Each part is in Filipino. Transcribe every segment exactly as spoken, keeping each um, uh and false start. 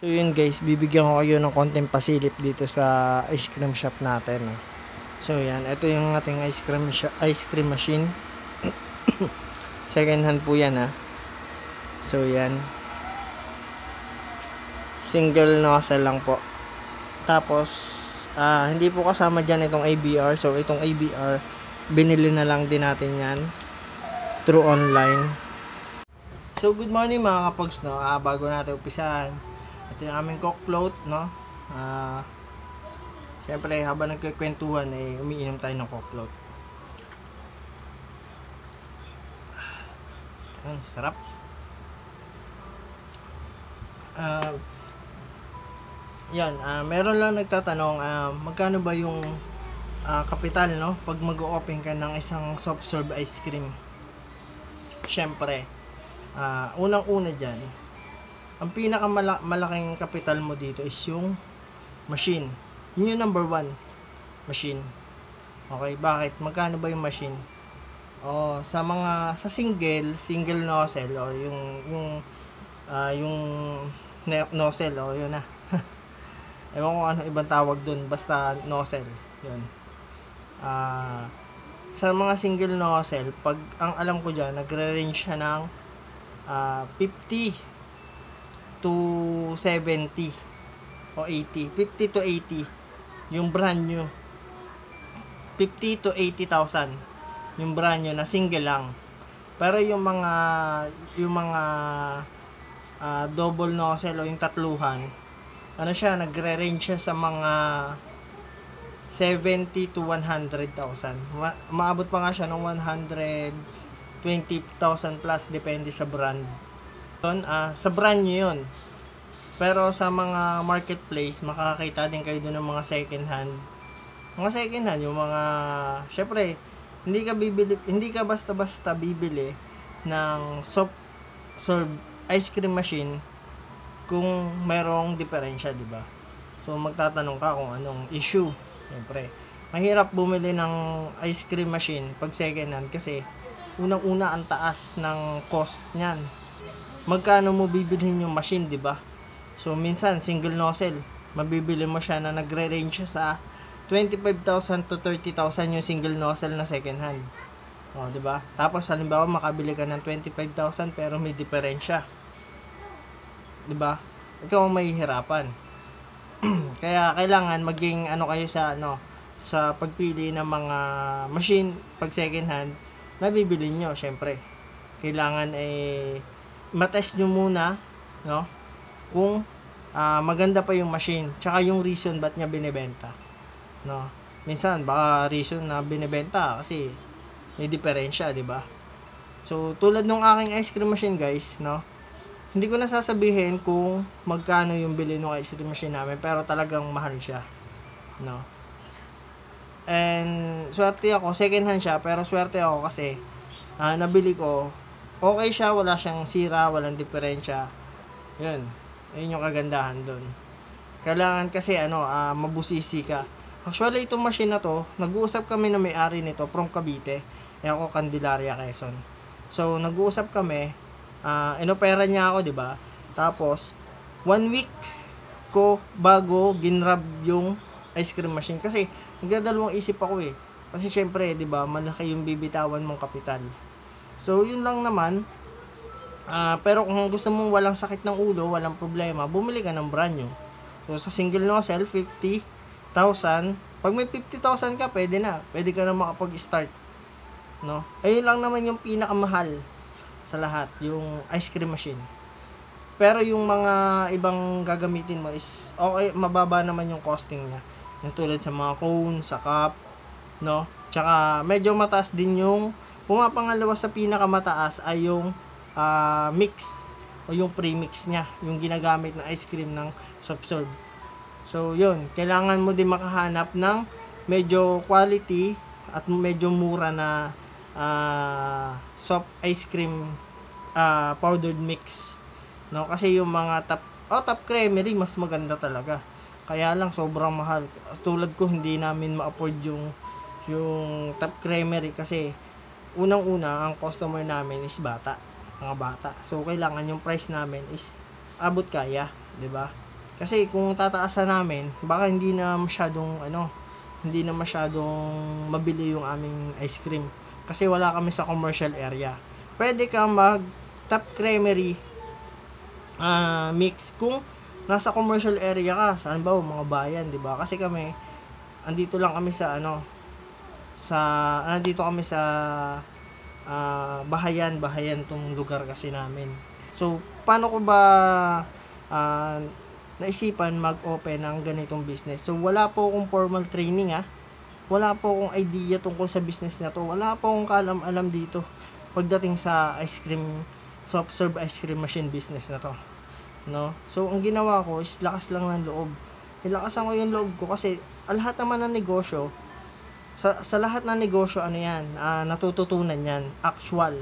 So yun guys, bibigyan ko kayo ng konting pasilip dito sa ice cream shop natin. No? So yan, ito yung ating ice cream, ice cream machine. Second hand po yan ha. So yan. Single nozzle lang po. Tapos, ah, hindi po kasama dyan itong A B R. So itong A B R, binili na lang din natin yan through online. So good morning mga kapogs, no? Ah, bago natin umpisahan, ito yung aming coke float, no? Ah, syempre habang nagkikwentuhan eh umiinom tayo ng coke float. Ang sarap. Ah, yan, ah, meron lang nagtatanong, ah, magkano ba yung ah, kapital, no? Pag mag-open ka ng isang soft serve ice cream. Syempre, ah, unang-una dyan, ang pinakamalaking kapital mo dito is yung machine. Yun yung number one, machine. Okay, bakit? Magkano ba yung machine? O, sa mga, sa single, single nozzle, o yung, yung, ah, yung nozzle, o yun na. Ewan ko ano ibang tawag dun, basta nozzle, yun. Ah, sa mga single nozzle, pag, ang alam ko dyan, nagre-range siya ng uh, fifty to seventy o eighty, fifty to eighty yung brand new, fifty to eighty thousand yung brand new na single lang. Pero yung mga yung mga uh, double nozzle o yung tatluhan, ano siya, nagre-range siya sa mga seventy to one hundred thousand. Ma- maabot pa nga siya ng one hundred twenty thousand plus, depende sa brand. Yun, uh, sa brand nyo yun. Pero sa mga marketplace, makakita din kayo doon ng mga second hand. Mga second hand, yung mga, syempre, hindi ka bibili, hindi ka basta-basta bibili ng soft serve ice cream machine kung merong diferensya, di ba? So magtatanong ka kung anong issue. Syempre, mahirap bumili ng ice cream machine pag second hand kasi unang-una ang taas ng cost niyan. Magkano mo bibilhin yung machine, di ba? So minsan single nozzle, mabibili mo siya na nagre-range sa twenty-five thousand to thirty thousand yung single nozzle na second hand. Oh, di ba? Tapos halimbawa makabili ka ng twenty-five thousand pero may diferensya. Di ba? Ikaw ang mahihirapan. Kaya kailangan maging ano kayo sa ano sa pagpili ng mga machine pag second hand na bibili nyo. Syempre, kailangan eh matest nyo muna, no? Kung uh, maganda pa yung machine, tsaka yung reason ba't niya binebenta, no? Minsan baka reason na binebenta kasi may diferensya, di ba? So tulad nung aking ice cream machine, guys, no? Hindi ko na sasabihin kung magkano yung bili ng ice cream machine namin, pero talagang mahal siya, no? And swerte ako, second hand siya, pero swerte ako kasi uh, nabili ko, okay siya, wala siyang sira, walang diferensya. Yun, yun yung kagandahan doon. Kailangan kasi ano, uh, mabusisi ka. Actually, itong machine na to, nag-uusap kami na may-ari nito from Cavite. Eh ako, Candelaria, Quezon. So, nag-uusap kami, uh, inopera niya ako, di ba? Tapos, one week ko bago ginrab yung ice cream machine. Kasi, nagdadalawang isip ako eh. Kasi syempre, di ba, malaki yung bibitawan mong kapital. So, yun lang naman. Uh, pero kung gusto mong walang sakit ng ulo, walang problema, bumili ka ng brand new. So, sa single nozzle, fifty thousand. Pag may fifty thousand ka, pwede na. Pwede ka na makapag-start. No? Ayun lang naman yung pinakamahal sa lahat, yung ice cream machine. Pero yung mga ibang gagamitin mo is okay, mababa naman yung costing niya. Yung tulad sa mga cone, sa cup, no? Tsaka medyo mataas din yung pumapangalawa sa pinakamataas ay yung uh, mix o yung premix niya, yung ginagamit na ice cream ng soft serve. So yun, kailangan mo din makahanap ng medyo quality at medyo mura na uh, soft ice cream uh, powdered mix, no? Kasi yung mga top oh, top creamery mas maganda talaga. Kaya lang sobrang mahal. Tulad ko, hindi namin ma-afford yung yung top creamery kasi unang-una ang customer namin is bata, mga bata. So kailangan yung price namin is abot kaya, 'di ba? Kasi kung tataasan namin, baka hindi na masyadong ano, hindi na masyadong mabili yung aming ice cream. Kasi wala kami sa commercial area. Pwede kang mag Top Creamery uh, mix kung nasa commercial area ka. Saan ba? Mga bayan, di ba? Kasi kami, andito lang kami sa ano, sa, andito kami sa uh, bahayan, bahayan tong lugar kasi namin. So, paano ko ba uh, naisipan mag-open ng ganitong business? So, wala po akong formal training ah. Wala po akong idea tungkol sa business na to. Wala po akong kalam-alam dito pagdating sa ice cream, soft serve ice cream machine business na to. No? So, ang ginawa ko is lakas lang ng loob. Nilakasan ko yung loob ko kasi lahat naman ng negosyo, sa, sa lahat ng negosyo, ano yan, uh, natututunan yan, actual.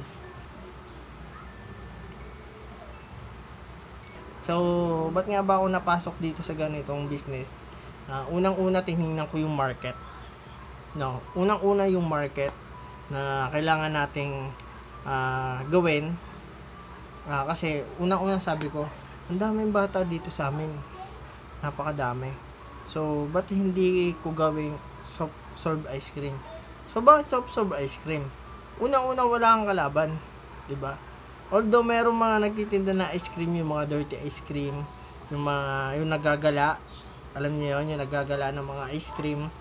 So, ba't nga ba ako napasok dito sa ganitong business? Uh, unang-una, tinignan ko yung market. No, unang-una yung market na kailangan nating uh, gawin. Uh, kasi, unang-una sabi ko, ang daming bata dito sa amin. Napakadami. So, ba't hindi ko gawing soft serve ice cream? So, bakit soft serve ice cream? Unang-una, wala kang kalaban. Diba? Although merong mga nagtitinda na ice cream, yung mga dirty ice cream, yung mga yung nagagala, alam niyo yun, yung nagagala ng mga ice cream.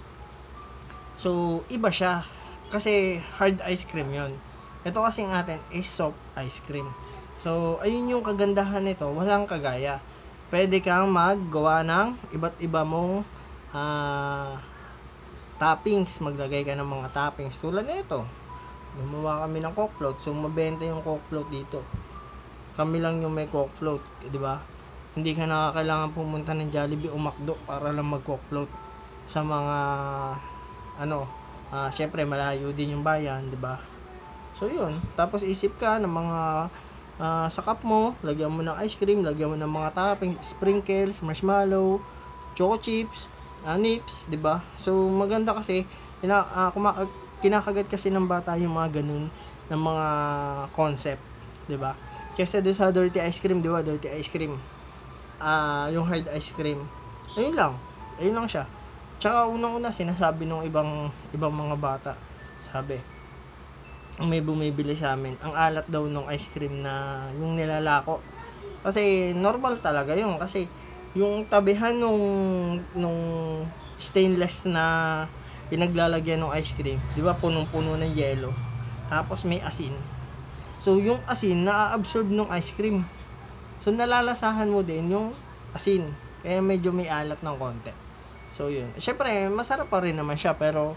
So, iba siya. Kasi hard ice cream yon. Ito kasing atin is soft ice cream. So, ayun yung kagandahan nito, walang kagaya. Pwede kang maggawa ng iba't iba mong uh, toppings, maglagay ka ng mga toppings tulad nito. Gumawa kami ng Coke float. So, mabenta yung Coke float dito. Kami lang yung may Coke float. Di ba? Hindi ka na kailangan pumunta ng Jollibee o McDo para lang mag-Coke float. Sa mga, ano, uh, syempre, malayo din yung bayan. Di ba? So, yun. Tapos, isip ka ng mga uh, sa cup mo. Lagyan mo ng ice cream. Lagyan mo ng mga toppings. Sprinkles, marshmallow, choco chips, uh, nips. Di ba? So, maganda kasi, ina, uh, kumaka kinakagat kasi ng bata yung mga ganun ng mga concept, 'di ba? Kasi doon sa dirty ice cream, 'di ba? Dirty ice cream. Ah, uh, yung hard ice cream. Ayun lang. Ayun lang siya. Tsaka unang-una sinasabi ng ibang ibang mga bata, sabi, may bumibili sa amin, ang alat daw ng ice cream na yung nilalako. Kasi normal talaga yun kasi yung tabihan nung nung stainless na pinaglalagyan ng ice cream, di ba, punong-puno ng yelo, tapos may asin. So, yung asin, na-absorb ng ice cream. So, nalalasahan mo din yung asin. Kaya medyo may alat ng konti. So, yun. Siyempre, masarap pa rin naman siya, pero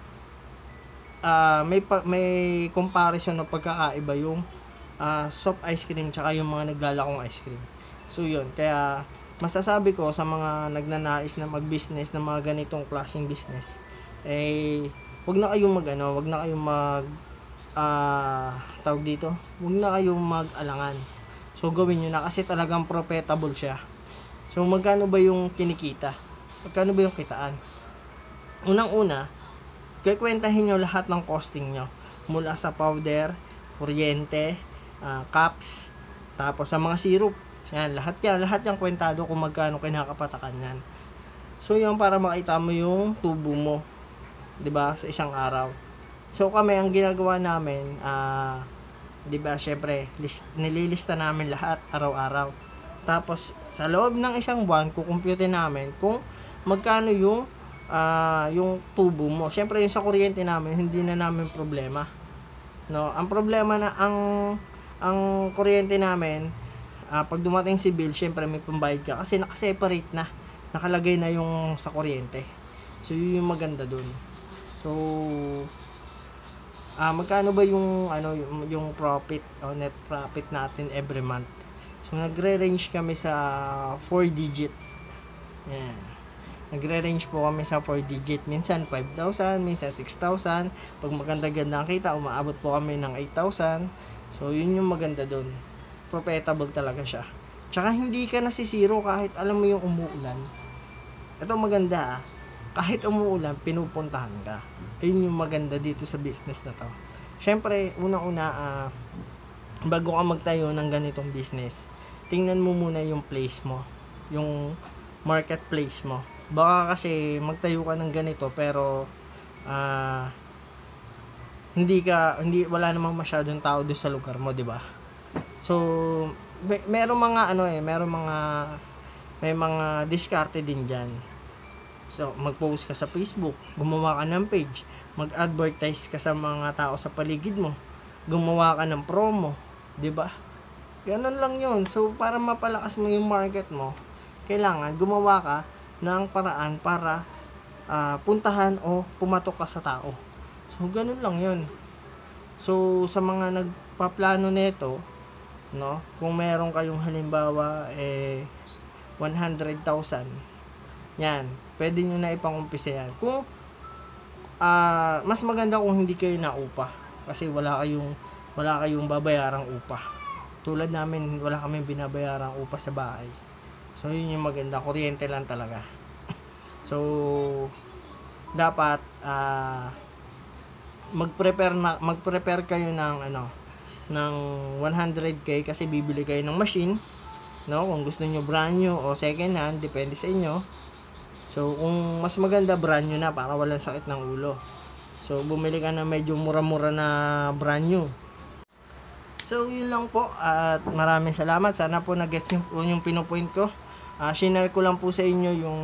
uh, may, pa, may comparison na pagkakaiba yung uh, soft ice cream tsaka yung mga naglalakong ice cream. So, yun. Kaya, masasabi ko sa mga nagnanais na mag-business na mga ganitong klaseng business, eh, wag na kayong mag ano, wag na kayong mag ah, uh, tawag dito, wag na kayong mag-alangan. So, gawin nyo na kasi talagang profitable siya. So, magkano ba yung kinikita? Magkano ba yung kitaan? Unang-una, kikwentahin nyo lahat ng costing nyo. Mula sa powder, kuryente, uh, cups, tapos sa mga syrup. Yan, lahat yan, lahat yung kwentado kung magkano kinakapatakan yan. So, yun para makita mo yung tubo mo. 'Di ba, sa isang araw. So kami ang ginagawa namin, ah, uh, 'di ba, syempre, list, nililista namin lahat araw-araw. Tapos sa loob ng isang buwan, kukumpute namin kung magkano yung uh, yung tubo mo. Syempre, yung sa kuryente namin, hindi na namin problema. No, ang problema na ang ang kuryente namin, uh, pag dumating si bill, syempre may pambayad ka kasi naka-separate na. Nakalagay na yung sa kuryente. So yun yung maganda dun. So, ah, magkano ba yung ano yung, yung profit o net profit natin every month? So, nagre-range kami sa four digit. Yan. Nagre-range po kami sa four digit. Minsan five thousand, minsan six thousand. Pag maganda-ganda ang kita, umaabot po kami ng eight thousand. So, yun yung maganda dun. Profitable talaga siya. Tsaka hindi ka nasisiro kahit alam mo yung umuulan. Ito maganda ah. Kahit umuulan, pinupuntahan ka. Ayun yung maganda dito sa business na to. Siyempre, unang-una, uh, bago ka magtayo ng ganitong business, tingnan mo muna yung place mo. Yung, marketplace mo. Baka kasi magtayo ka ng ganito pero ah hindi ka hindi wala namang masyadong tao doon sa lugar mo, 'di ba? So may, merong mga ano eh, merong mga may mga diskarte din diyan. So mag-post ka sa Facebook, gumawa ka ng page, mag-advertise ka sa mga tao sa paligid mo, gumawa ka ng promo, 'di ba? Ganun lang 'yun. So para mapalakas mo yung market mo, kailangan gumawa ka ng paraan para ah, puntahan o pumatok ka sa tao. So ganun lang 'yun. So sa mga nagpaplano nito, no, kung meron kayong halimbawa eh one hundred thousand, yan, pwede nyo na ipang-umpisa yan. Kung ah, mas maganda kung hindi kayo naupa kasi wala kayong wala kayong babayarang upa. Tulad namin, wala kaming binabayarang upa sa bahay. So yun yung maganda, kuryente lang talaga. So dapat ah mag-prepare na mag-prepare kayo ng ano ng one hundred k kasi bibili kayo ng machine, no? Kung gusto niyo brand new o second hand, depende sa inyo. So kung mas maganda brand new na para walang sakit ng ulo. So bumili ka na medyo mura-mura na brand new. So yun lang po at maraming salamat. Sana po nag-gets yung, yung pinopoint ko. Uh, shinare ko lang po sa inyo yung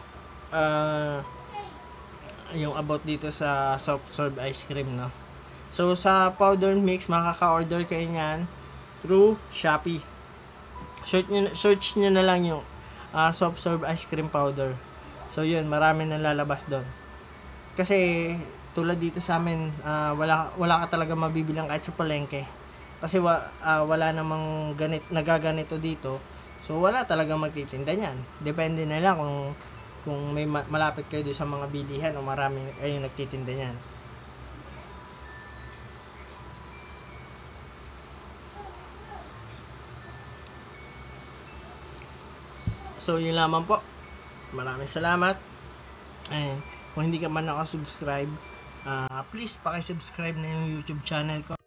uh, yung about dito sa soft serve ice cream, no. So sa powder mix, makaka-order kayo niyan through Shopee. Search niyo search niyo na lang yung uh, soft serve ice cream powder. So yun, marami nang lalabas doon. Kasi tulad dito sa amin, uh, wala wala ka talaga mabibilang kahit sa palengke. Kasi wa, uh, wala namang ganit nagaganito dito. So wala talaga magtitinda niyan. Depende na lang kung kung may malapit kayo doon sa mga bilihan o marami kayong nagtitinda niyan. So yun lamang po. Maraming salamat. And kung hindi ka man nakasubscribe, uh, please paki-subscribe na yung YouTube channel ko.